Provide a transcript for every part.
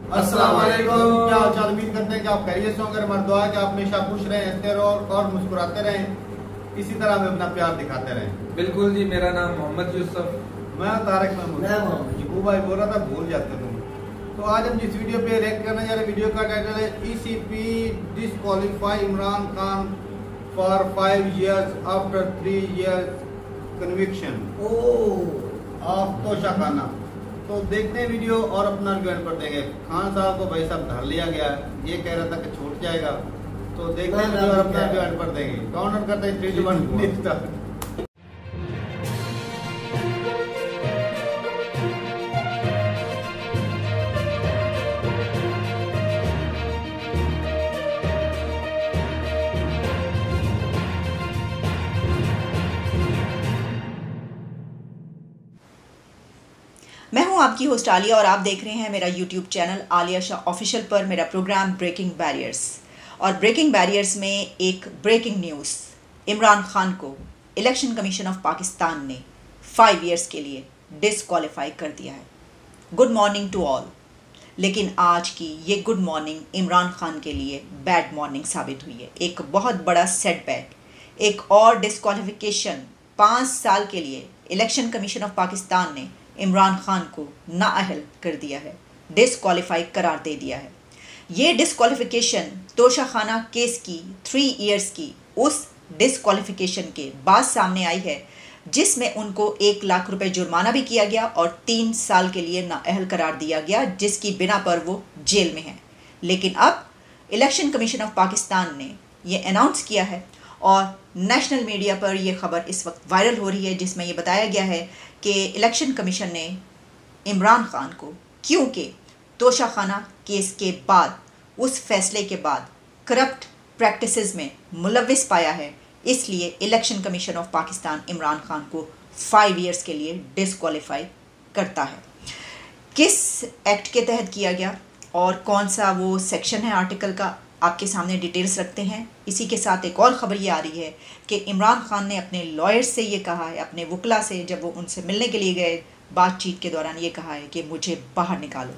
अस्सलाम वालेकुम। क्या हाल चाल? उम्मीद करते हैं कि आप खैरियत से होंगे। हमारी दुआ है कि आप हमेशा खुश रहें, हंसते रहो और मुस्कुराते रहें, इसी तरह हमें अपना प्यार दिखाते रहें। बिल्कुल जी, मेरा नाम मोहम्मद यूसुफ। मैं तारिक महमूद। यकूब भाई बोल रहा था, भूल जाते तुम। तो आज हम जिस वीडियो पे रिएक्ट करने जा रहे हैं, वीडियो का टाइटल है ECP disqualify Imran Khan for 5 years after 3 years conviction of Toshakhana. तो देखते हैं वीडियो और अपना रिव्यू पर देंगे। खान साहब को भाई साहब धर लिया गया, ये कह रहा था कि छूट जाएगा। तो देखते हैं वीडियो और अपना रिव्यू पर देंगे। काउंटर करते हैं 3 2 1 मैं हूं आपकी होस्ट आलिया और आप देख रहे हैं मेरा YouTube channel Alia Shah official पर मेरा प्रोग्राम ब्रेकिंग बैरियर्स। और ब्रेकिंग बैरियर्स में एक ब्रेकिंग न्यूज़, इमरान खान को इलेक्शन कमीशन ऑफ पाकिस्तान ने 5 years के लिए डिसक्वालीफाई कर दिया है। Good morning to all. लेकिन आज की ये गुड मॉर्निंग इमरान खान के लिए बैड मॉर्निंग साबित हुई है। एक बहुत बड़ा सेटबैक, एक और डिसक्वालिफिकेशन। 5 साल के लिए इलेक्शन कमीशन ऑफ पाकिस्तान ने इमरान खान को नाअहल कर दिया है, डिसक्वालीफाई करार दे दिया है। ये डिसक्वालिफिकेशन तोशाखाना केस की 3 years की उस डिसक्वालिफिकेशन के बाद सामने आई है, जिसमें उनको 1 लाख रुपए जुर्माना भी किया गया और 3 साल के लिए नाअहल करार दिया गया, जिसकी बिना पर वो जेल में है। लेकिन अब इलेक्शन कमीशन ऑफ पाकिस्तान ने ये अनाउंस किया है और नेशनल मीडिया पर यह खबर इस वक्त वायरल हो रही है, जिसमें यह बताया गया है कि इलेक्शन कमीशन ने इमरान खान को, क्योंकि तोशाखाना केस के बाद, उस फैसले के बाद करप्ट प्रैक्टिसेस में मुलविस पाया है, इसलिए election commission of Pakistan Imran Khan को 5 years के लिए डिसक्वालीफाई करता है। किस एक्ट के तहत किया गया और कौन सा वो सेक्शन है आर्टिकल का, आपके सामने डिटेल्स रखते हैं। इसी के साथ एक और ख़बर ये आ रही है कि इमरान खान ने अपने लॉयर्स से ये कहा है, अपने वकला से जब वो उनसे मिलने के लिए गए, बातचीत के दौरान ये कहा है कि मुझे बाहर निकालो,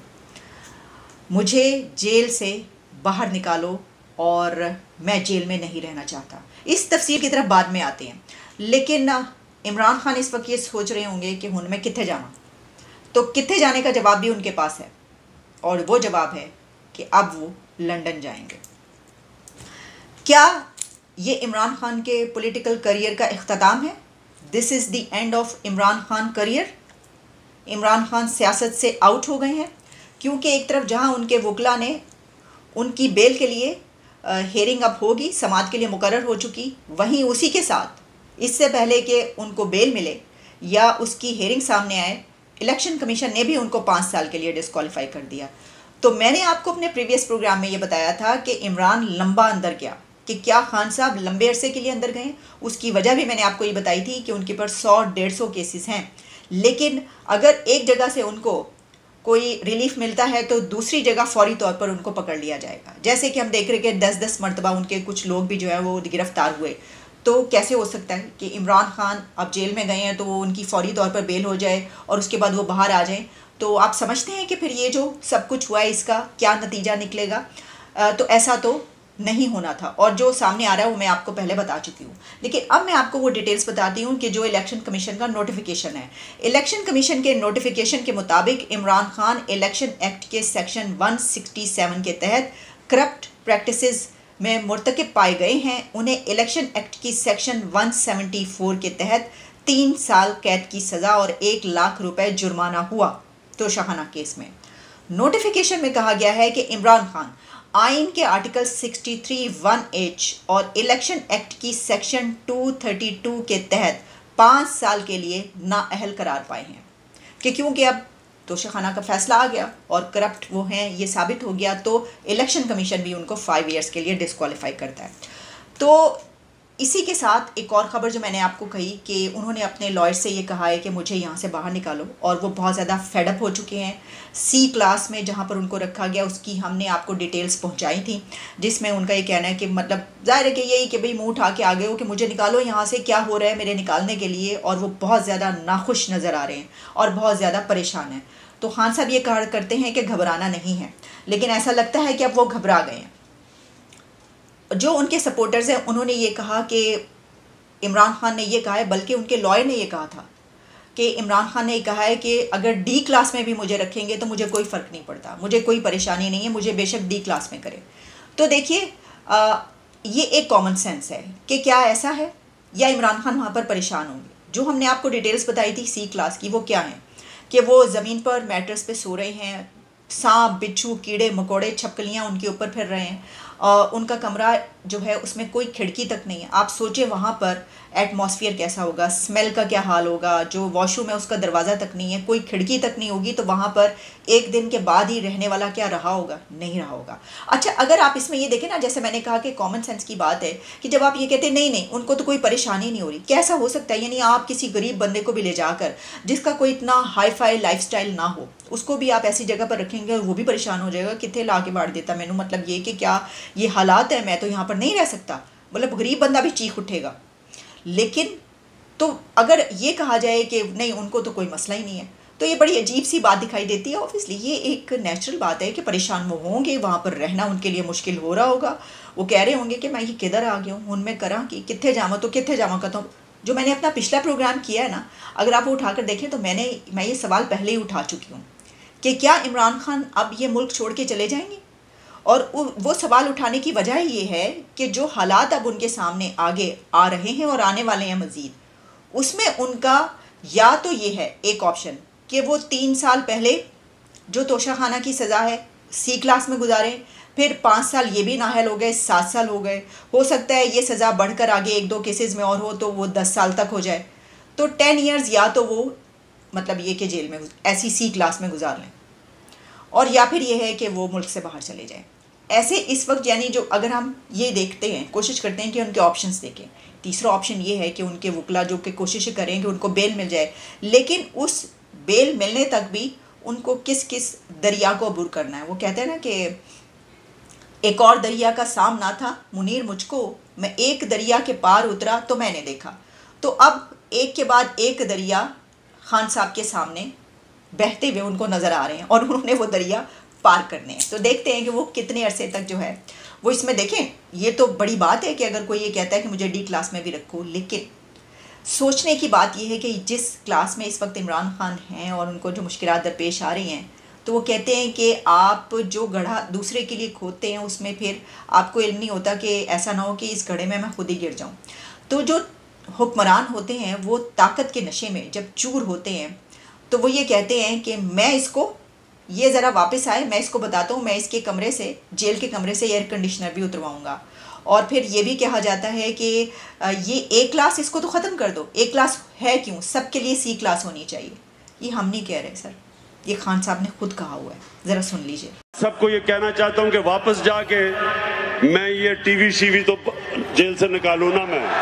मुझे जेल से बाहर निकालो और मैं जेल में नहीं रहना चाहता। इस तफसील की तरफ बाद में आते हैं। लेकिन इमरान खान इस वक्त ये सोच रहे होंगे कि हुन मैं कित्थे जाना, तो कित्थे जाने का जवाब भी उनके पास है और वो जवाब है कि अब वो लंदन जाएंगे। क्या ये इमरान खान के पॉलिटिकल करियर का इख्तिताम है? This is the end of Imran Khan career. Imran Khan सियासत से आउट हो गए हैं, क्योंकि एक तरफ जहां उनके वकला ने उनकी बेल के लिए हेयरिंग अब होगी, समात के लिए मुकर्रर हो चुकी, वहीं उसी के साथ इससे पहले कि उनको बेल मिले या उसकी हेयरिंग सामने आए, इलेक्शन कमीशन ने भी उनको 5 साल के लिए डिसक्वालीफाई कर दिया। तो मैंने आपको अपने प्रीवियस प्रोग्राम में ये बताया था कि इमरान लंबा अंदर गया, कि क्या खान साहब लंबे अरसे के लिए अंदर गए। उसकी वजह भी मैंने आपको ये बताई थी कि उनके पर 100-150 केसेस हैं, लेकिन अगर एक जगह से उनको कोई रिलीफ मिलता है तो दूसरी जगह फौरी तौर पर उनको पकड़ लिया जाएगा। जैसे कि हम देख रहे हैं कि 10-10 मरतबा उनके कुछ लोग भी जो है वो गिरफ्तार हुए। तो कैसे हो सकता है कि इमरान खान अब जेल में गए हैं तो उनकी फौरी तौर पर बेल हो जाए और उसके बाद वो बाहर आ जाएं? तो आप समझते हैं कि फिर ये जो सब कुछ हुआ है इसका क्या नतीजा निकलेगा? तो ऐसा तो नहीं होना था, और जो सामने आ रहा है वो मैं आपको पहले बता चुकी हूँ। लेकिन अब मैं आपको वो डिटेल्स बताती हूँ कि जो इलेक्शन कमीशन का नोटिफिकेशन है। इलेक्शन कमीशन के नोटिफिकेशन के मुताबिक इमरान खान इलेक्शन एक्ट के सेक्शन 167 के तहत करप्ट प्रैक्टिसेस में मुर्तकिब पाए गए हैं। उन्हें इलेक्शन एक्ट की सेक्शन 174 के तहत 3 साल कैद की सज़ा और 1 लाख रुपए जुर्माना हुआ। तोशाखाना केस में नोटिफिकेशन में कहा गया है कि इमरान खान आइन के आर्टिकल 63(1)H और इलेक्शन एक्ट की सेक्शन 232 के तहत 5 साल के लिए नाअहल करार पाए हैं, कि क्योंकि अब तोशाखाना का फैसला आ गया और करप्ट वो हैं ये साबित हो गया, तो इलेक्शन कमीशन भी उनको 5 years के लिए डिसक्वालीफाई करता है। तो इसी के साथ एक और ख़बर जो मैंने आपको कही कि उन्होंने अपने लॉयर से ये कहा है कि मुझे यहाँ से बाहर निकालो, और वो बहुत ज़्यादा फेडअप हो चुके हैं। C क्लास में जहाँ पर उनको रखा गया उसकी हमने आपको डिटेल्स पहुँचाई थी, जिसमें उनका ये कहना है कि मतलब ज़ाहिर है कि यही कि भाई मुँह उठा के आ गए हो कि मुझे निकालो यहाँ से, क्या हो रहा है मेरे निकालने के लिए, और वो बहुत ज़्यादा नाखुश नज़र आ रहे हैं और बहुत ज़्यादा परेशान हैं। तो खान साहब ये कहा करते हैं कि घबराना नहीं है, लेकिन ऐसा लगता है कि अब वो घबरा गए हैं। जो उनके सपोर्टर्स हैं उन्होंने ये कहा कि इमरान खान ने ये कहा है, बल्कि उनके लॉयर ने ये कहा था कि इमरान खान ने कहा है कि अगर डी क्लास में भी मुझे रखेंगे तो मुझे कोई फ़र्क नहीं पड़ता, मुझे कोई परेशानी नहीं है, मुझे बेशक डी क्लास में करें। तो देखिए ये एक कॉमन सेंस है कि क्या ऐसा है या इमरान खान वहाँ पर परेशान होंगे। जो हमने आपको डिटेल्स बताई थी सी क्लास की, वो क्या है कि वो ज़मीन पर मैट्रेस पे सो रहे हैं, सांप बिच्छू कीड़े मकोड़े छिपकलियाँ उनके ऊपर फिर रहे हैं, उनका कमरा जो है उसमें कोई खिड़की तक नहीं है। आप सोचें वहाँ पर एटमॉस्फेयर कैसा होगा, स्मेल का क्या हाल होगा। जो वॉशरूम है उसका दरवाज़ा तक नहीं है, कोई खिड़की तक नहीं होगी, तो वहाँ पर एक दिन के बाद ही रहने वाला क्या रहा होगा, नहीं रहा होगा। अच्छा, अगर आप इसमें ये देखें ना, जैसे मैंने कहा कि कॉमन सेंस की बात है कि जब आप ये कहते हैं नहीं उनको तो कोई परेशानी नहीं हो रही, कैसा हो सकता है? यानी आप किसी गरीब बंदे को भी ले जाकर, जिसका कोई इतना हाई फाई लाइफ स्टाइल ना हो, उसको भी आप ऐसी जगह पर रखेंगे और वो भी परेशान हो जाएगा, कितने ला के बांट देता मैनू, मतलब ये कि क्या ये हालात है, मैं तो यहाँ पर नहीं रह सकता, मतलब गरीब बंदा भी चीख उठेगा। लेकिन तो अगर ये कहा जाए कि नहीं उनको तो कोई मसला ही नहीं है, तो ये बड़ी अजीब सी बात दिखाई देती है। ऑब्वियसली ये एक नेचुरल बात है कि परेशान वो होंगे, वहाँ पर रहना उनके लिए मुश्किल हो रहा होगा। वो कह रहे होंगे कि मैं ये किधर आ गया हूँ, उनमें करा कि कितने जामा तो कितने जामा का। तो जो मैंने अपना पिछला प्रोग्राम किया है ना, अगर आप वो उठाकर देखें तो मैं ये सवाल पहले ही उठा चुकी हूँ कि क्या इमरान खान अब ये मुल्क छोड़ के चले जाएंगे। और वो सवाल उठाने की वजह ये है कि जो हालात अब उनके सामने आगे आ रहे हैं और आने वाले हैं मज़ीद, उसमें उनका या तो ये है एक ऑप्शन कि वो 3 साल पहले जो तोशाखाना की सज़ा है सी क्लास में गुजारें, फिर 5 साल ये भी नाहल हो गए, 7 साल हो गए, हो सकता है ये सज़ा बढ़कर आगे 1-2 केसेस में और हो तो वो 10 साल तक हो जाए, तो 10 ईयर्स या तो वो मतलब ये कि जेल में ऐसी सी क्लास में गुजार लें, और या फिर ये है कि वो मुल्क से बाहर चले जाएं। ऐसे इस वक्त यानी जो अगर हम ये देखते हैं, कोशिश करते हैं कि उनके ऑप्शंस देखें, तीसरा ऑप्शन ये है कि उनके वकला जो कि कोशिश करें कि उनको बेल मिल जाए, लेकिन उस बेल मिलने तक भी उनको किस किस दरिया को अबूर करना है। वो कहते हैं ना कि एक और दरिया का सामना था मुनीर मुझको, मैं एक दरिया के पार उतरा तो मैंने देखा। तो अब एक के बाद एक दरिया खान साहब के सामने बहते हुए उनको नज़र आ रहे हैं और उन्होंने वो दरिया पार करने हैं। तो देखते हैं कि वो कितने अरसे तक जो है वो इसमें देखें। ये तो बड़ी बात है कि अगर कोई ये कहता है कि मुझे डी क्लास में भी रखो, लेकिन सोचने की बात यह है कि जिस क्लास में इस वक्त इमरान खान हैं और उनको जो मुश्किलात दरपेश आ रही हैं, तो वो कहते हैं कि आप जो गड्ढा दूसरे के लिए खोदते हैं उसमें फिर आपको इल्म नहीं होता कि ऐसा ना हो कि इस गड्ढे में मैं खुद ही गिर जाऊँ। तो जो हुक्मरान होते हैं वो ताकत के नशे में जब चूर होते हैं तो वो ये कहते हैं कि मैं इसको ये ज़रा वापस आए, मैं इसको बताता हूँ, मैं इसके कमरे से, जेल के कमरे से एयर कंडीशनर भी उतरवाऊँगा। और फिर ये भी कहा जाता है कि ये ए क्लास इसको तो ख़त्म कर दो, ए क्लास है क्यों, सबके लिए सी क्लास होनी चाहिए। ये हम नहीं कह रहे सर, ये खान साहब ने खुद कहा हुआ है, ज़रा सुन लीजिए। सबको ये कहना चाहता हूँ कि वापस जाके मैं ये टीवी शीवी तो जेल से निकालूँ ना, मैं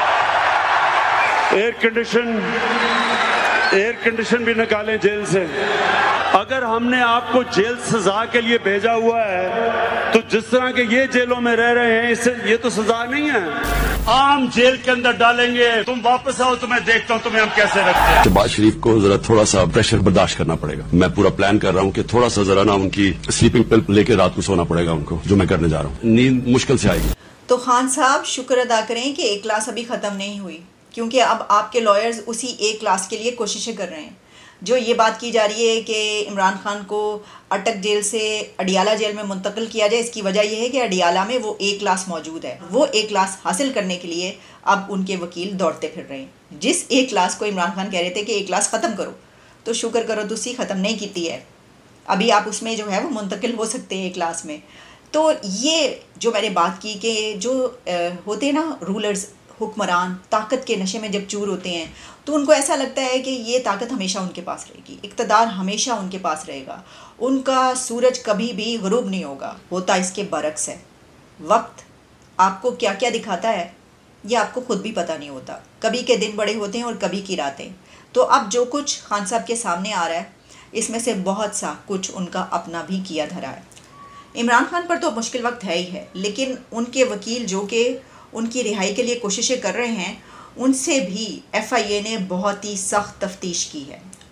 एयर कंडीशन भी निकालें जेल से। अगर हमने आपको जेल सजा के लिए भेजा हुआ है तो जिस तरह के ये जेलों में रह रहे हैं, इससे ये तो सजा नहीं है, आम जेल के अंदर डालेंगे। तुम वापस आओ तो मैं देखता हूँ तुम्हें हम कैसे रखते हैं। शहबाज शरीफ को जरा थोड़ा सा प्रेशर बर्दाश्त करना पड़ेगा। मैं पूरा प्लान कर रहा हूँ कि थोड़ा सा जरा ना उनकी स्लीपिंग पिल लेके रात को सोना पड़ेगा उनको, जो मैं करने जा रहा हूँ। नींद मुश्किल से आएगी। तो खान साहब शुक्र अदा करें कि एक क्लास अभी ख़त्म नहीं हुई, क्योंकि अब आपके लॉयर्स उसी एक क्लास के लिए कोशिशें कर रहे हैं। जो ये बात की जा रही है कि इमरान खान को अटक जेल से अडियाला जेल में मुंतकिल किया जाए, इसकी वजह यह है कि अडियाला में वो ए क्लास मौजूद है। वो ए क्लास हासिल करने के लिए अब उनके वकील दौड़ते फिर रहे हैं। जिस ए क्लास को इमरान खान कह रहे थे कि ए क्लास ख़त्म करो, तो शुक्र करो दूसरी ख़त्म नहीं की है, अभी आप उसमें जो है वो मुंतकिल हो सकते हैं ए क्लास में। तो ये जो मैंने बात की कि जो होते हैं ना रूलर्स, हुक्मरान, ताकत के नशे में जब चूर होते हैं तो उनको ऐसा लगता है कि ये ताकत हमेशा उनके पास रहेगी, इक़्तिदार हमेशा उनके पास रहेगा, उनका सूरज कभी भी गुरूब नहीं होगा। होता इसके बरक्स है। वक्त आपको क्या क्या दिखाता है ये आपको खुद भी पता नहीं होता। कभी के दिन बड़े होते हैं और कभी की रातें। तो अब जो कुछ खान साहब के सामने आ रहा है, इसमें से बहुत सा कुछ उनका अपना भी किया धरा है। इमरान खान पर तो मुश्किल वक्त है ही है, लेकिन उनके वकील जो कि उनकी रिहाई के लिए कोशिशें कर रहे हैं, उनसे भी FIA ने बहुत ही सख्त तफ्तीश की है।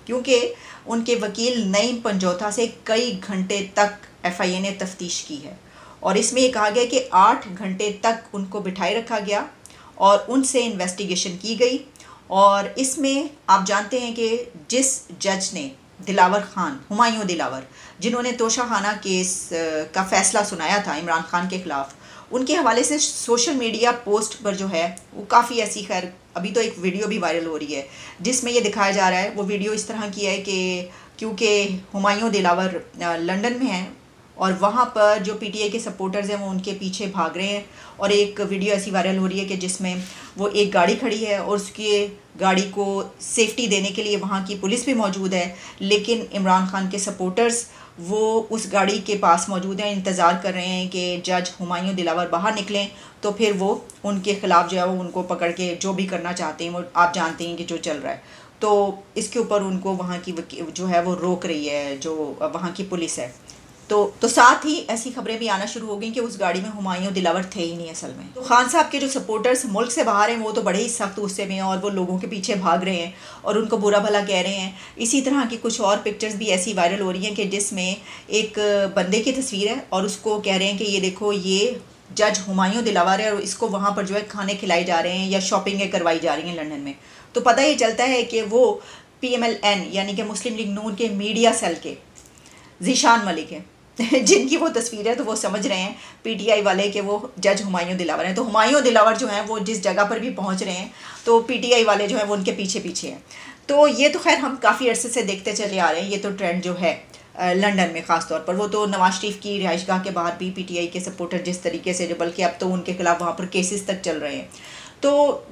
क्योंकि उनके वकील नईम पंजोथा से कई घंटे तक FIA ने तफ्तीश की है और इसमें ये कहा गया कि 8 घंटे तक उनको बिठाए रखा गया और उनसे इन्वेस्टिगेशन की गई। और इसमें आप जानते हैं कि जिस जज ने दिलावर खान, हुमायूं दिलावर, जिन्होंने तोशाखाना केस का फैसला सुनाया था इमरान खान के ख़िलाफ़, उनके हवाले से सोशल मीडिया पोस्ट पर जो है वो काफ़ी ऐसी, खैर अभी तो एक वीडियो भी वायरल हो रही है जिसमें ये दिखाया जा रहा है। वो वीडियो इस तरह की है कि क्योंकि हुमायूं दिलावर लंदन में हैं और वहाँ पर जो PTI के सपोर्टर्स हैं वो उनके पीछे भाग रहे हैं और एक वीडियो ऐसी वायरल हो रही है कि जिसमें वो एक गाड़ी खड़ी है और उसकी गाड़ी को सेफ्टी देने के लिए वहाँ की पुलिस भी मौजूद है, लेकिन इमरान खान के सपोर्टर्स वो उस गाड़ी के पास मौजूद हैं, इंतज़ार कर रहे हैं कि जज हुमायूं दिलावर बाहर निकलें तो फिर वो उनके ख़िलाफ़ जो है वो उनको पकड़ के जो भी करना चाहते हैं वो आप जानते हैं कि जो चल रहा है। तो इसके ऊपर उनको वहाँ की जो है वो रोक रही है जो वहाँ की पुलिस है। तो साथ ही ऐसी खबरें भी आना शुरू हो गई कि उस गाड़ी में हुमायूं दिलावर थे ही नहीं असल में। तो खान साहब के जो सपोर्टर्स मुल्क से बाहर हैं वो तो बड़े ही सख्त गुस्से में हैं और वो लोगों के पीछे भाग रहे हैं और उनको बुरा भला कह रहे हैं। इसी तरह की कुछ और पिक्चर्स भी ऐसी वायरल हो रही हैं कि जिसमें एक बंदे की तस्वीर है और उसको कह रहे हैं कि ये देखो ये जज हुमायूं दिलावर है और इसको वहाँ पर जो है खाने खिलाए जा रहे हैं या शॉपिंगें करवाई जा रही हैं लंदन में। तो पता ये चलता है कि वो PMLN यानी कि मुस्लिम लीग नून के मीडिया सेल के ज़ीशान मलिक हैं जिनकी वो तस्वीर है। तो वो समझ रहे हैं PTI वाले कि वो जज हुमायूं दिलावर हैं। तो हुमायूं दिलावर जो हैं वो जिस जगह पर भी पहुंच रहे हैं तो PTI वाले जो हैं वो उनके पीछे पीछे हैं। तो ये तो खैर हम काफ़ी अरसे से देखते चले आ रहे हैं, ये तो ट्रेंड जो है लंदन में ख़ास तौर पर। वो तो नवाज शरीफ की रिहाइशगाह के बाहर भी PTI के सपोर्टर जिस तरीके से, जो बल्कि अब तो उनके खिलाफ़ वहाँ पर केसेस तक चल रहे हैं। तो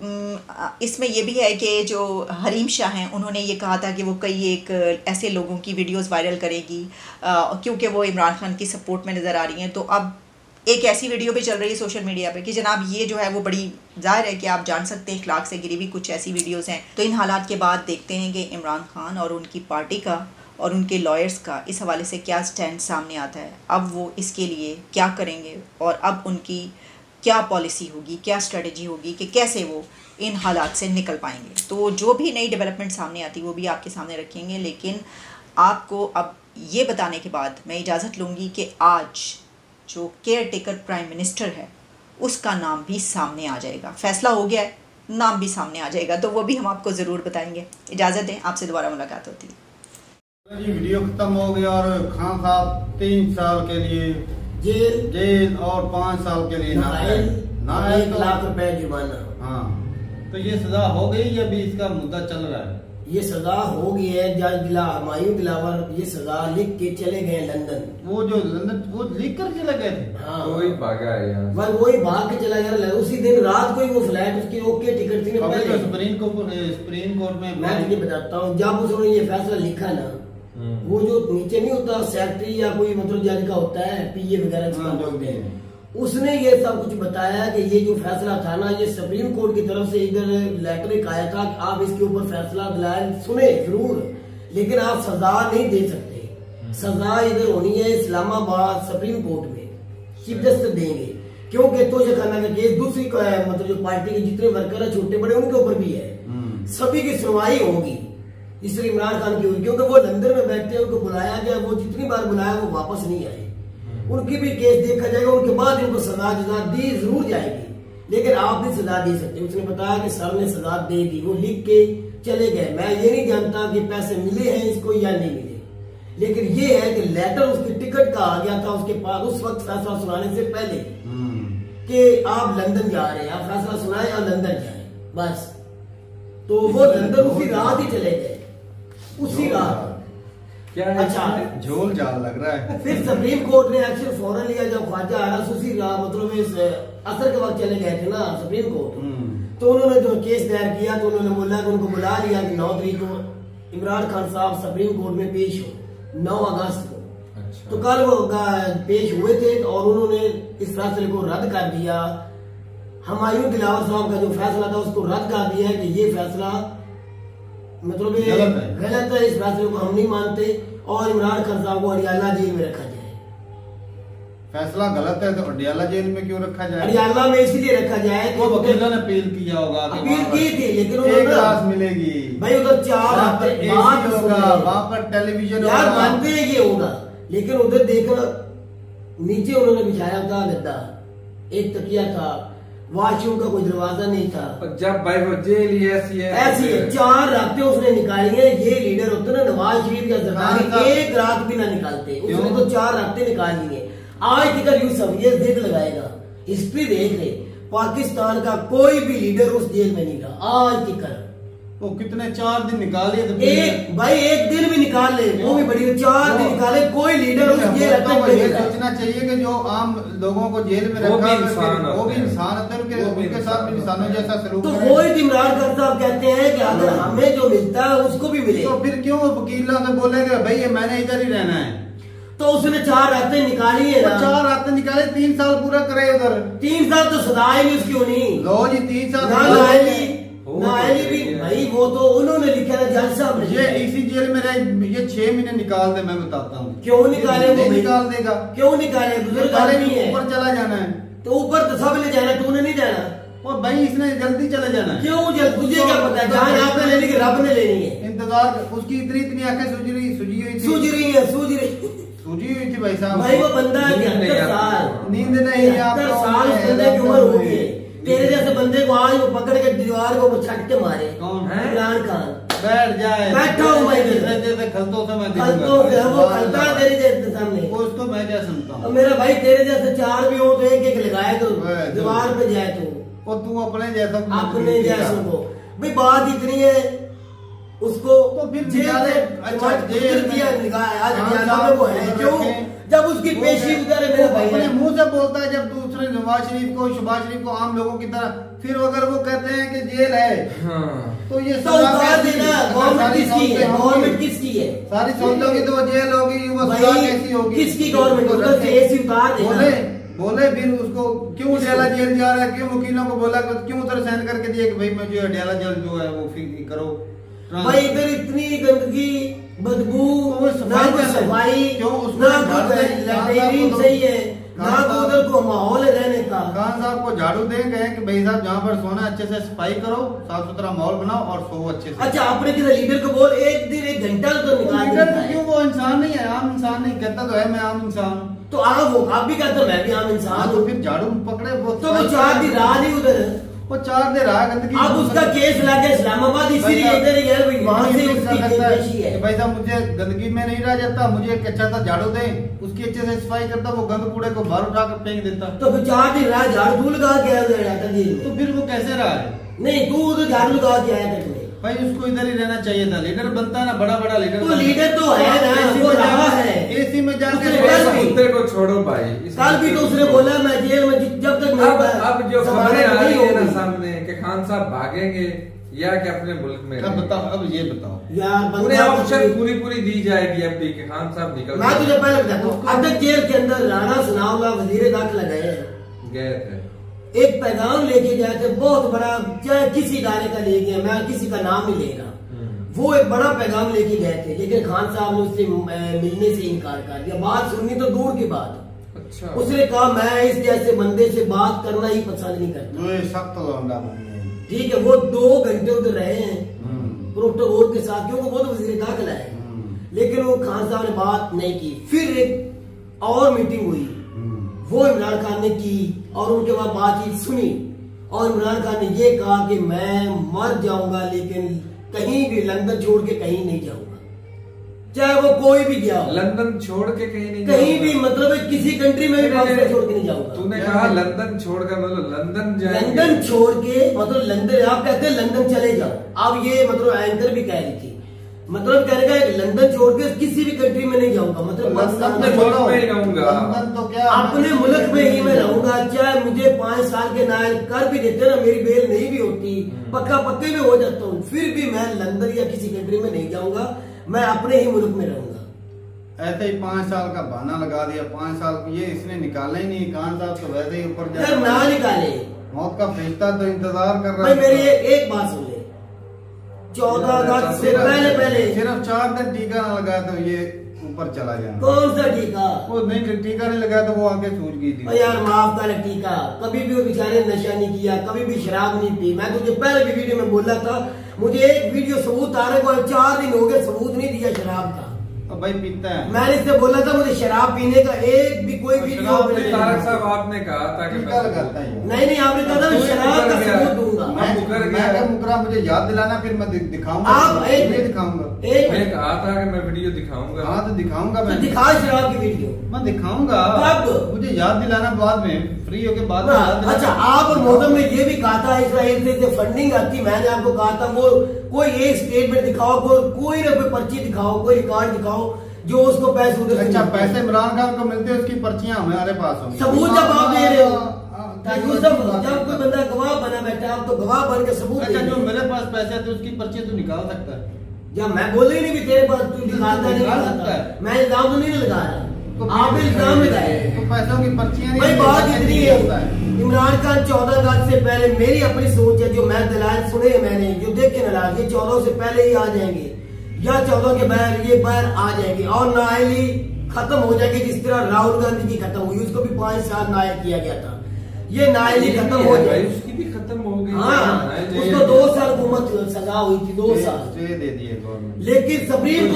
इसमें यह भी है कि जो हरीम शाह हैं उन्होंने ये कहा था कि वो कई एक ऐसे लोगों की वीडियोस वायरल करेगी क्योंकि वो इमरान खान की सपोर्ट में नज़र आ रही हैं। तो अब एक ऐसी वीडियो भी चल रही है सोशल मीडिया पे कि जनाब ये जो है वो बड़ी ज़ाहिर है कि आप जान सकते हैं इखलाक से गिरी हुई कुछ ऐसी वीडियोस हैं। तो इन हालात के बाद देखते हैं कि इमरान खान और उनकी पार्टी का और उनके लॉयर्स का इस हवाले से क्या स्टैंड सामने आता है। अब वो इसके लिए क्या करेंगे और अब उनकी क्या पॉलिसी होगी, क्या स्ट्रेटजी होगी कि कैसे वो इन हालात से निकल पाएंगे। तो जो भी नई डेवलपमेंट सामने आती है वो भी आपके सामने रखेंगे, लेकिन आपको अब ये बताने के बाद मैं इजाज़त लूँगी कि आज जो केयर टेकर प्राइम मिनिस्टर है उसका नाम भी सामने आ जाएगा। फैसला हो गया है, नाम भी सामने आ जाएगा, तो वो भी हम आपको ज़रूर बताएंगे। इजाज़त दें, आपसे दोबारा मुलाकात होती है। जी वीडियो खत्म हो गया और खान साहब 3 साल के लिए जेल और 5 साल के लिए नाइल 1 लाख रुपए जुर्माना। हाँ, तो ये सजा हो गई या भी इसका मुद्दा चल रहा है? ये सजा हो गई है। जज हुमायूं दिलावर ये सजा लिख के चले गए लंदन। वो जो लंदन वो लिख कर चले गए थे? हाँ, वही भागा है यहाँ। वही भाग के चला गया। उसी दिन रात को ही वो फ्लाइट उसकी ओके टिकट थी। तो सुप्रीम कोर्ट में मैं तुझे बताता हूँ, जब उसने ये फैसला लिखा ना, वो जो नीचे नहीं होता सेक्रेटरी या कोई मतलब जज का होता है PA वगैरह जो होते हैं, उसने ये सब कुछ बताया कि ये जो फैसला था ना, ये सुप्रीम कोर्ट की तरफ से इधर लेटर एक आया था कि आप इसके ऊपर फैसला दिलाए सुने जरूर, लेकिन आप सजा नहीं दे सकते। सजा इधर होनी है इस्लामाबाद सुप्रीम कोर्ट में, चीफ जस्टिस देंगे, क्योंकि तोशाखाना का केस दूसरी मतलब जो पार्टी के जितने वर्कर है छोटे बड़े उनके ऊपर भी है, सभी की सुनवाई होगी। इसलिए इमरान खान की होगी क्योंकि वो लंदन में बैठते हैं, उनको बुलाया गया, वो जितनी बार बुलाया वो वापस नहीं आए। उनकी भी केस देखा जाएगा, उनके बाद उनको सजा दी जरूर जाएगी, लेकिन आप भी सजा दे सकते। उसने बताया कि सर ने सजा दे दी, वो लिख के चले गए। मैं ये नहीं जानता कि पैसे मिले हैं इसको या नहीं मिले, लेकिन ये है कि लेटर उसकी टिकट का आ गया था उसके पास उस वक्त फैसला सुनाने से पहले कि आप लंदन जा रहे हैं, आप फैसला सुनाए और लंदन जाए बस। तो वो लंदन उसी रात ही चले गए, उसी रात। क्या है? अच्छा, झोल झाल लग रहा है। फिर सुप्रीम कोर्ट ने एक्शन फौरन लिया जब ख्वाजा आ रहा, उसी रात मतलब इस असर के वक्त चले गए थे ना सुप्रीम कोर्ट। तो उन्होंने जो केस दायर किया तो उन्होंने बोला कि उनको बुला लिया कि 9 तारीख को इमरान खान साहब सुप्रीम कोर्ट में पेश हो 9 अगस्त को। अच्छा। तो कल वो पेश हुए थे और उन्होंने इस फैसले को रद्द कर दिया। हुमायूं दिलावर साहब का जो फैसला था उसको रद्द कर दिया कि ये फैसला मतलब गलत है, इस फैसले को हम नहीं मानते और इमरान खान साहब को हरियाणा जेल में रखा जाए। फैसला गलत है तो अडियाला जेल में क्यों रखा जाए? अडियाला में इसलिए रखा जाए वो वकीलों ने अपील किया होगा, अपील की थी, लेकिन एक क्लास मिलेगी भाई उधर 4 हफ्ते होगा, वहाँ पर टेलीविजन यार मानते हैं ये होगा, लेकिन उधर देखना नीचे उन्होंने बिछाया था गद्दा, एक तकिया था, वॉशरूम का कोई दरवाजा नहीं था। जब भाई वो जेल ऐसी है 4 रातें उसने निकाली है। ये लीडर होते ना नवाज शरीफ या जरदारी, एक रात भी ना निकालते, उसने तो 4 रातें निकाली है। आज तक यूसुफ ये जिद लगाएगा, हिस्ट्री देख ले, पाकिस्तान का कोई भी लीडर उस जेल में नहीं रहा आज तक। वो कितने 4 दिन निकाले तो एक दिन भी निकाल ले, वो भी बड़ी 4 दिन निकाले, कोई लीडर उस जेल में ये सोचना चाहिए कि जो आम लोगों को जेल में रखा वो भी इंसान होते हैं, उनके साथ भी इंसानों जैसा सलूक। तो वही इमरान खान साहब कहते हैं कि अगर हमें जो मिलता है उसको भी मिले, तो फिर क्यों वकीलों से बोलेगा भाई ये मैंने इधर ही रहना है? तो उसने 4 रातें निकाली है ना, 4 रातें निकाले, 3 साल पूरा करे उधर। 3 साल तो सदाए नहीं उसकी होनी, लो जी 3 साल भी भाई, वो तो उन्होंने लिखा है जज साहब ने। ये इसी जेल में रहे, ये 6 महीने निकाल दे, मैं बताता हूँ क्यों निकाले, वो निकाल देगा, क्यों निकाले? बुजुर्ग आदमी है, ऊपर चला जाना है, तो ऊपर तो सब ले जाना, तूने नहीं जाना। और भाई इसने जल्दी चले जाना है। क्यों जल्द? तुझे क्या पता है जहाँ आपने लेनी कि रब ने लेनी है? इंतजार, उसकी इतनी आंखें सूझ रही थी भाई साहब। भाई वो बंदा 73 साल, नींद नहीं, 73 साल उस बंदे की उम्र हो गई। तेरे जैसे बंदे को आज वो पकड़ के दीवार को छट के मारे, कौन है? इमरान खान। बैठ जाए, बैठा हूँ भाई, जैसे खलतों से मैं वो खलता है तेरे जैसे सामने, उसको मैं क्या सुनता हूँ। मेरा भाई तेरे जैसे 4 भी हो तो एक लगाए तो दीवार पे जाए तो और तू अपने जैसा को भाई। बात इतनी है उसको तो फिर जेल वो है क्यों? जब उसकी पेशी उतारे मेरे भाई अपने मुंह से बोलता है, जब दूसरे नवाज शरीफ को, शहबाज शरीफ को आम लोगों की तरह, फिर अगर वो कहते हैं कि जेल है तो ये तो उतार देना। गवर्नमेंट किसकी है? गवर्नमेंट किसकी है? सारी सोचोगी तो वो जेल होगी, वो सजा कैसी होगी? किसकी गवर्नमेंट? उधर से एसी उतार देना। बोले फिर उसको क्यों अडियाला जेल जा रहा है, क्यों वकीलों को बोला, क्यों उधर साइन करके दिए कि भाई मुझे अडियाला जेल जो है वो करो। भाई इधर इतनी गंदगी, बदबू, ना कोई सफाई, ना कोई सही है, ना तो उधर को माहौल है रहने का। खान साहब को झाड़ू दे गए कि भाई साहब जहाँ पर सोना अच्छे से सफाई करो, साफ सुथरा माहौल बनाओ और सो अच्छे से। अच्छा आपने किसी लीडर को बोल एक दिन 1 घंटा तो निकाल लीडर क्यों? वो इंसान नहीं है, आम इंसान नहीं, कहता तो है मैं आम इंसान हूँ। तो आप भी कहते मैं भी आम इंसान हूँ, तो फिर झाड़ू पकड़े वो, तो वो 4 दिन रहा नहीं उधर, वो 4 दिन रहा गंदगी। अब उसका केस लगा इस्लामाबाद, इसीलिए इधर ही वहां से उसकी पेशी है। भाई साहब मुझे गंदगी में नहीं रह जाता, मुझे एक अच्छा सा झाड़ू दे, उसकी अच्छे से सफाई करता, वो गंद कूड़े को बाहर उठा कर फेंक देता। तो फिर 4 दिन रहा, झाड़ू तू लगा के आया था जेल में? तो फिर वो कैसे रहा है? नहीं तू उधर झाड़ू लगा के आया था भाई, उसको इधर ही रहना चाहिए था। लीडर बनता है ना, बड़ा बड़ा लीडर, तो लीडर तो है ना, वो रहा है एसी में जाके। कुत्ते को छोड़ो भाई, कल भी तो उसने बोला मैं जेल में जब तक अब जो खबरें आ रही है ना सामने कि खान साहब भागेंगे या कि अपने मुल्क में, अब बताओ, अब ये बताओ यार, उन्हें ऑप्शन पूरी दी जाएगी अब भी कि खान साहब निकल। मैं तुझे पहले बताता हूँ, अब तक जेल के अंदर राणा सनाउल्लाह वजीर दाखिला गए थे, एक पैगाम लेके गए थे बहुत बड़ा, चाहे किसी इदारे का ले गया, मैं किसी का नाम नहीं लेगा, वो एक बड़ा पैगाम लेके गए थे, लेकिन खान साहब ने उससे मिलने से इनकार कर दिया। बात सुननी तो दूर की बात। अच्छा। उसने कहा मैं इस जैसे बंदे से बात करना ही पसंद नहीं करता। सख्त लौंडा ठीक है, वो 2 घंटे उधर रहे हैं प्रोटोकॉल के साथ, क्योंकि वो तो वजीर दाखिला है, लेकिन वो खान साहब ने बात नहीं की। फिर एक और मीटिंग हुई, वो इमरान खान ने की और उनके बाद बातचीत सुनी, और इमरान खान ने ये कहा कि मैं मर जाऊंगा लेकिन कहीं भी लंदन छोड़ के कहीं नहीं जाऊंगा, चाहे वो कोई भी गया हो। लंदन छोड़ के कहीं भी मतलब किसी कंट्री में भी छोड़ के नहीं जाऊंगा। तूने कहा लंदन छोड़कर, मतलब लंदन जाएंगे? लंदन छोड़ के मतलब लंदन, आप कहते हैं लंदन चले जाओ। अब ये मतलब एंकर भी कह रही थी, मतलब कह रहा है लंदन छोड़ के किसी भी कंट्री में नहीं जाऊंगा, मतलब अपने मुल्क में ही रहूंगा, तो क्या अपने मुल्क में ही मैं रहूंगा, चाहे मुझे 5 साल के नायल कर भी देते ना, मेरी बेल नहीं भी होती, पक्के में हो जाता हूँ, फिर भी मैं लंदन या किसी कंट्री में नहीं जाऊंगा, मैं अपने ही मुल्क में रहूंगा। ऐसे ही 5 साल का बहाना लगा दिया, 5 साल ये इसने निकाला ही नहीं। खान साहब तो वैसे ही ऊपर जाए ना निकाले, मौत का फरिश्ता तो इंतजार कर रहा है। मेरी एक बात सुन ले, 14 अगस्त से पहले सिर्फ 4 दिन टीका ना लगा तो ये ऊपर चला जाना। कौन सा टीका? वो नहीं टीका नहीं लगाया तो वो आगे सूझ गई थी। यार माफ कर, टीका कभी भी वो बेचारे नशा नहीं किया, कभी भी शराब नहीं पी। मैं तुझे पहले भी वीडियो में बोला था, मुझे एक वीडियो सबूत आ रहा है, कोई 4 दिन हो गए सबूत नहीं दिया शराब का। अब भाई पीता है। मैंने इससे बोला था मुझे शराब पीने का एक भी कोई वीडियो तारक साहब आपने कहा था कि नहीं आपने कहा था मैं शराब का सबूत दूंगा। मैं मुकरा मुझे याद दिलाना, फिर मैं दिखाऊंगा। आप एक दिखाऊंगा। मैं कहा था कि मैं वीडियो दिखाऊंगा। हाँ तो दिखाऊंगा मैं। दिखा शराब की वीडियो मैं दिखाऊंगा। कब? मुझे याद दिलाना बाद में, फ्री होके बाद में। अच्छा आप मोहतम ने ये भी कहा था इसराइल से फंडिंग आती, मैंने आपको कहा था वो कोई एक स्टेटमेंट दिखाओ, कोई ना कोई पर्ची दिखाओ, कोई रिकॉर्ड दिखाओ जो उसको पैसे उधर। अच्छा पैसे इमरान खान को मिलते हैं, उसकी पर्चियां हमारे पास होंगी। सबूत जब आप दे रहे हो, जब कोई बंदा गवाह बना बैठा आप तो गवाह बन के सबूत। अच्छा जो मेरे पास पैसे थे उसकी पर्ची तो निकाल सकता है। जब मैं बोल ही नहीं भी तेरे पास तू निकालता नहीं निकालता है, मैं इल्जाम तो नहीं लगा रहा, आप इल्जाम लगाए तो पैसों की पर्चियां। भाई बात इतनी है, इमरान खान 14 अगस्त से पहले, मेरी अपनी सोच है, जो मैं दलाल सुने मैंने जो देखे ना, ये 14 से पहले ही आ जाएंगे या 14 के बाद ये बाहर आ जाएंगे और नाअहली खत्म हो जाएगी, जिस तरह राहुल गांधी की खत्म हुई, उसको भी 5 साल नाअहल किया गया था। ये नाअहली खत्म हो जाएगी, उसकी भी खत्म हो गई। हाँ उसको 2 साल हुकूमत सजा हुई थी, 2 साल दे दिए गवर्नमेंट। लेकिन सुप्रीम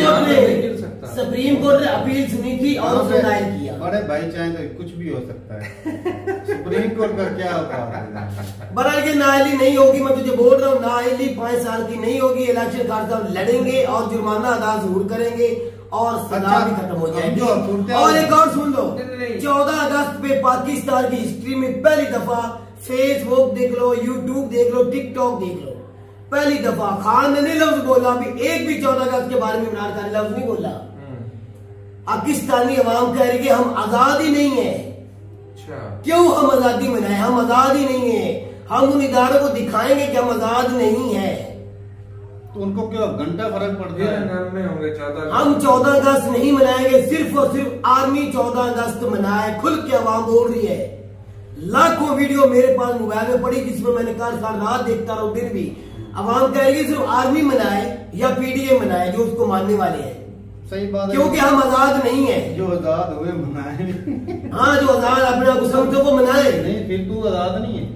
कोर्ट ने अपील सुनी थी और उसने नाअहल किया। अरे भाई चाहे तो कुछ भी हो सकता है, सुप्रीम कोर्ट का क्या होता। बहरहाल की नाअहली नहीं होगी, मैं तुझे बोल रहा हूँ नाअहली 5 साल की नहीं होगी। इलेक्शन खान साहब लड़ेंगे और जुर्माना अदा जरूर करेंगे और सजा भी खत्म हो जाएगी। और एक और सुन लो, 14 अगस्त पे पाकिस्तान की हिस्ट्री में पहली दफा फेसबुक देख लो, यूट्यूब देख लो, टिकटॉक देख लो, पहली दफा खान ने नहीं लफ्ज बोला, अभी एक भी 14 अगस्त के बारे में इमरान खान लफ्ज नहीं बोला। पाकिस्तानी अवाम कह रही है हम आजाद ही नहीं है। क्यों हम आजादी मनाए? हम आजाद ही नहीं है। हम उन इदारों को दिखाएंगे कि हम आजाद नहीं है। तो उनको क्यों घंटा फर्क पड़ता है? हम 14 अगस्त नहीं मनाएंगे, सिर्फ और सिर्फ आर्मी 14 अगस्त मनाए। खुल के आवाम बोल रही है, लाखों वीडियो मेरे पास मोबाइल में पड़ी जिसमें मैंने कहा सारी रात देखता रहा, दिन भी आवाम कह रही है सिर्फ आर्मी मनाए या पीडीए मनाए जो उसको मानने वाले हैं। सही बात है, क्योंकि हम आजाद नहीं है। जो आजाद हुए मनाए। हाँ जो आजाद अपने आप को समझो वो मनाए। नहीं फिर तू आजाद नहीं है,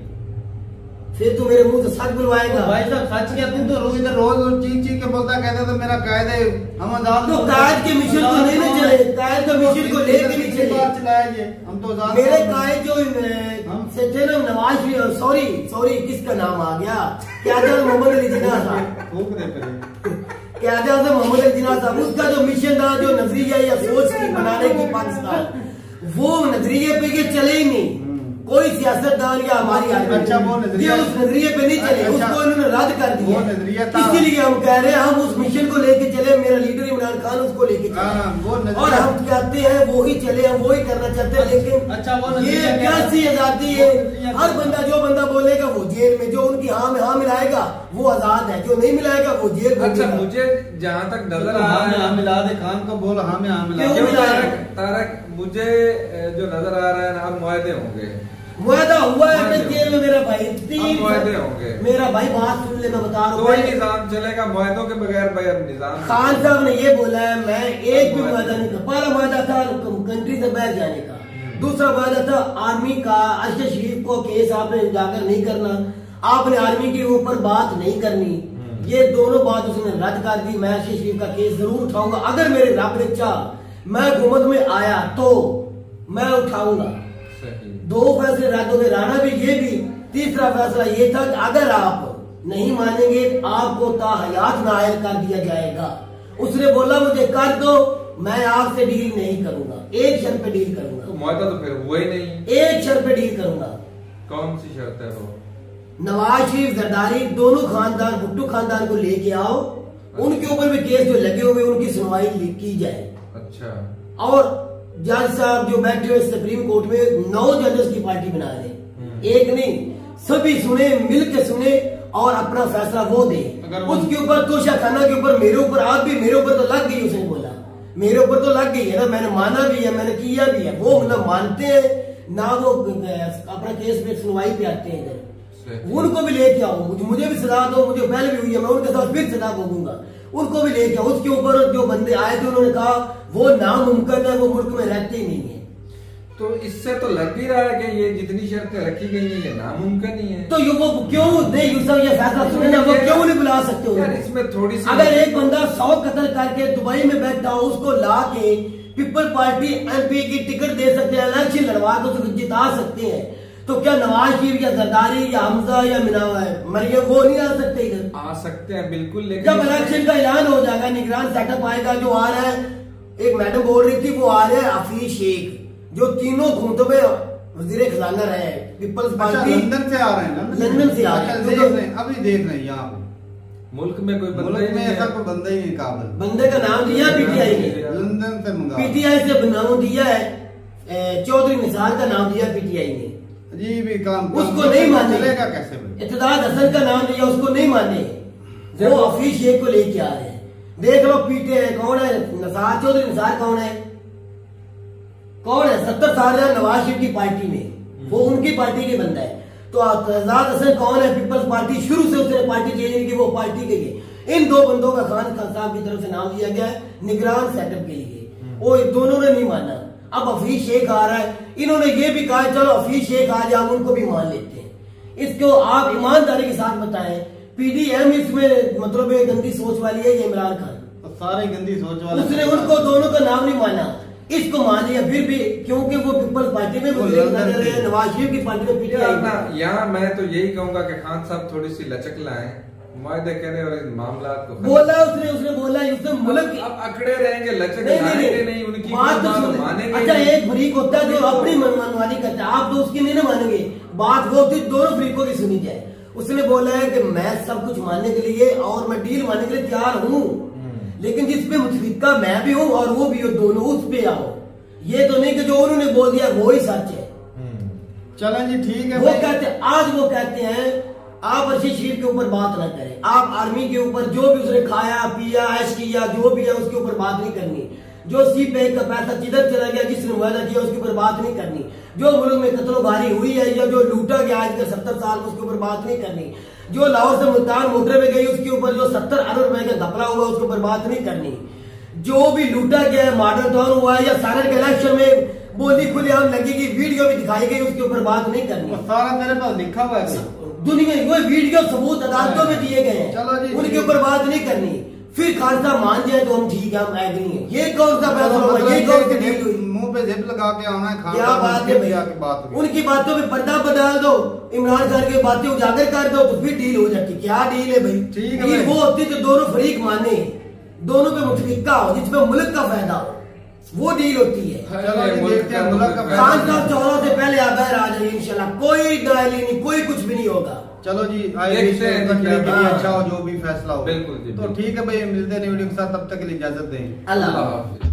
फिर तू मेरे मुंह से सच बुलवाएगा। तो भाई साहब सच क्या? तू तो रोज चीख चीख के बोलता, कहता तो मेरा कायद है हम आजाद। तो कायद के मिशन को लेने चले, कायद का मिशन को लेके नहीं चले, चलाएंगे हम तो आजाद। मेरे कायद जो से थे ना नवाज, सॉरी किसका नाम आ गया, क्या मोहम्मद अली जिन्ना साहब, क्या मोहम्मद अली जिन्ना साहब, उसका जो मिशन था, जो नजरिया या सोच की बनाने की पाकिस्तान, वो नजरिए पे ये चले ही नहीं। कोई सियासतदान या हमारी अच्छा वो नजरिया उस नजरिए पे नहीं चले, अच्छा, उसको इन्होंने रद्द कर दिया। वो नजरिया था, इसीलिए हम कह रहे हैं हम उस मिशन को लेके चले, मेरा लीडर इमरान खान उसको लेके चले और हम चाहते हैं वो ही चले, हम वो ही करना चाहते हैं। लेकिन अच्छा वो ये कैसी आजादी है? हर बंदा जो बंदा बोलेगा वो जेल में, जो उनकी हाँ में हाँ मिलाएगा वो आजाद है, जो नहीं मिलाएगा वो जेल में। अच्छा मुझे जहाँ तक नजर आ रहा है, मिला दे खान को बोल हाँ में हाँ मिला। तारक मुझे जो नजर आ रहा है ना, अब मुआहदे होंगे, मुआहदा हुआ है जेल में मेरा भाई, 3 मुआहदे होंगे। मेरा भाई बात सुन ले, मैं बता रहा हूँ कोई निजाम चलेगा मुआहदों के बगैर भाई? अब निजाम खान साहब ने ये बोला है मैं एक भी मुआहदा नहीं कर। पहला मुआहदा था कंट्री से बाहर जाने का, दूसरा मुआहदा था आर्मी का, अरशद शरीफ को केस आपने उजागर नहीं करना, आपने आर्मी के ऊपर बात नहीं करनी, ये दोनों बात उसने रद्द कर दी। मैं अरशद शरीफ का केस जरूर उठाऊंगा, अगर मेरे रब ने चाहा मैं हुकूमत में आया तो मैं उठाऊंगा। 2 फैसले रद्द हो गए, राणा भी ये भी। तीसरा फैसला ये था कि अगर आप नहीं मानेंगे आपको ताहयात नाअहल कर दिया जाएगा। उसने बोला मुझे कर दो, मैं आपसे डील नहीं करूंगा, एक शर्त पे डील करूंगा। तो मुआहदा तो फिर हुआ ही नहीं। एक शर्त पे डील करूंगा। कौन सी शर्त है वो? नवाज शरीफ, जरदारी, दोनों खानदान, भुट्टो खानदान को लेके आओ, उनके ऊपर भी केस जो लगे हुए उनकी सुनवाई की जाए। अच्छा। और जज साहब जो बैठे हुए सुप्रीम कोर्ट में 9 जजेस की पार्टी बना दे, एक नहीं सभी सुने, मिल के सुने और अपना फैसला वो दे। उसके ऊपर तोशा खाना के ऊपर मेरे ऊपर आप भी, मेरे ऊपर तो लग गई, उसने बोला मेरे ऊपर तो लग गई है ना, मैंने माना भी है, मैंने किया भी है। वो मतलब मानते हैं ना, वो अपना केस में सुनवाई पे आते हैं इधर, उनको भी लेके आओ, मुझे भी सजा दो, मुझे पहले भी हुई है, मैं उनके साथ फिर सजा भोगूंगा। उनको भी लेके आओ। उसके ऊपर जो बंदे आए थे उन्होंने कहा वो नामुमकिन है, वो मुल्क में रहते ही नहीं है। तो इससे तो लग ही रहा है कि ये जितनी शर्तें रखी गई हैं ये नामुमकिन ही है। तो ये वो क्यों नहीं यूसुफ ये फैसला सुने ना, वो क्यों नहीं बुला सकते यार? इसमें थोड़ी सी अगर एक बंदा 100 कत्ल करके दुबई में बैठा हो, उसको ला के पीपल पार्टी MP की टिकट दे सकते हैं, इलेक्शन लड़वा के उसको जिता सकते हैं, तो क्या नवाज शरीफ या जरदारी या हमजा या मरियम वो नहीं आ सकते इधर? आ सकते हैं बिल्कुल, लेकिन जब इलेक्शन का ऐलान हो जाएगा, निगरान सेटअप आएगा, जो आ रहा है, एक मैडम बोल रही थी वो आ रहे हैं हफीज शेख, जो तीनों खुतबे वजीर खजाना रहे हैं पीपल्स पार्टी। लंदन से आ रहे हैं, लंदन से आ रहे हैं, अभी देख रहे हैं यहाँ पे मुल्क में कोई बंदा मुल्क ही में नहीं ऐसा है। कोई बंदा ही नहीं काबिल। बंदे का नाम दिया PTI ने, लंदन से मंगा, PTI से नाम दिया है, चौधरी निसार का नाम दिया PTI ने, अजीब ही काम, उसको नहीं माने। चलेगा कैसे भाई? इत्तेदाद हसन का नाम दिया, उसको नहीं माने, वो हफीज शेख को लेके आ रहे हैं। देख लो PTI कौन है, निसार, चौधरी निसार कौन है? 70 साल है नवाज शरीफ की पार्टी में, वो उनकी पार्टी के बंदा है। तो इत्तेदाद हसन कौन है? पीपल्स पार्टी, शुरू से उसने पार्टी चेंज नहीं की, वो पार्टी के लिए। इन दो बंदों का खान साहब की तरफ से नाम दिया गया है निगरान सेटअप के लिए, वो दोनों ने नहीं माना। अब हफीज शेख आ रहा है, इन्होंने ये भी कहा चलो हफीज शेख आ जाए, हम उनको भी मान लेते हैं। इसको आप ईमानदारी के साथ बताएं, PDM इसमें मतलब एक गंदी सोच वाली है ये इमरान खान, तो सारे गंदी सोच वाले, उसने उनको दोनों का नाम नहीं माना, इसको मान लिया फिर भी, क्योंकि वो पीपल्स पार्टी में नवाज शरीफ की पार्टी में PTI। यहाँ मैं तो यही कहूंगा कि खान साहब थोड़ी सी लचक लाएं, मुआहदे करने और इन मामला को बोला उसने बोला मुल्क अब अकड़े रहेंगे, लचक नहीं, लाएंगे नहीं, उनकी बात तो बात सुन। मानेंगे। अच्छा एक फरीक होता है जो अपनी मनमानी करता है, आप तो उसकी नहीं ना मानेंगे, बात वो होती दोनों फरीकों की सुनी जाए। उसने बोला है कि मैं सब कुछ मानने के लिए और मैं डील मानने के लिए तैयार हूँ, लेकिन जिसपे मुतफिका मैं भी हूँ और वो भी हो, दोनों उस पे आओ। ये तो नहीं कि जो उन्होंने बोल दिया वो ही सच है। चलें जी ठीक है। वो कहते आज वो कहते हैं आप अर्शी शरीफ के ऊपर बात ना करें, आप आर्मी के ऊपर जो भी उसने खाया पिया ऐश किया जो भी है उसके ऊपर बात नहीं करनी, जो CPI का पैसा किधर चला गया जिसने मुआहदा किया उसके ऊपर बात नहीं करनी, जो मुल्क में कत्लोबारी हुई है या जो लूटा गया आज के 70 साल में उसके ऊपर बात नहीं करनी, जो लाहौर से मुल्तान मोटर में गई उसके ऊपर जो 70 अरब रुपए का घपला हुआ उसके ऊपर बात नहीं करनी, जो भी लूटा गया है मॉडल टाउन हुआ है या सारे के इलेक्शन में बोली खुलेआम लगेगी, वीडियो भी दिखाई गई उसके ऊपर बात नहीं करनी। सारा मेरे पास लिखा हुआ है, दुनिया वो वीडियो सबूत अदालतों में दिए गए हैं, चलो जी, उनके ऊपर बात नहीं करनी। फिर खालसा मान जाए तो हम ठीक है, हम एग्री हैं। ये कौन सा फैसला हुआ? ये कौन सी डील हुई? मुंह पे जिप लगा के आना है, क्या बात है भैया? उनकी बातों में पर्दा बदल दो, इमरान खान की बातें उजागर कर दो तो फिर डील हो जाती। क्या डील है भाई? ठीक है डील वो होती जो दोनों फरीक माने, दोनों पे मुतफिका हो, जिसमें मुल्क का फायदा हो, वो डील होती है। खान साहब 14 से पहले आप बाहर आ जाइए इंशाल्लाह, कोई डायली नहीं, कोई कुछ भी नहीं होगा। चलो जी देखते हैं अच्छा हो जो भी फैसला हो। बिल्कुल जी, तो ठीक है भाई, मिलते हैं वीडियो के साथ, तब तक के लिए इजाजत दें। अल्लाह।